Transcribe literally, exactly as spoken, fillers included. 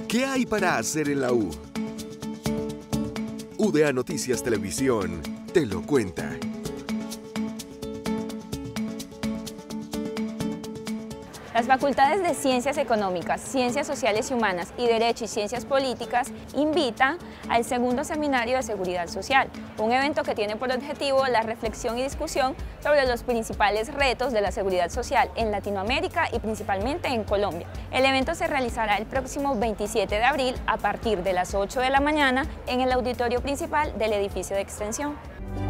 ¿Qué hay para hacer en la U? U D A Noticias Televisión te lo cuenta. Las facultades de Ciencias Económicas, Ciencias Sociales y Humanas y Derecho y Ciencias Políticas invitan al segundo seminario de Seguridad Social, un evento que tiene por objetivo la reflexión y discusión sobre los principales retos de la seguridad social en Latinoamérica y principalmente en Colombia. El evento se realizará el próximo veintisiete de abril a partir de las ocho de la mañana en el auditorio principal del edificio de extensión.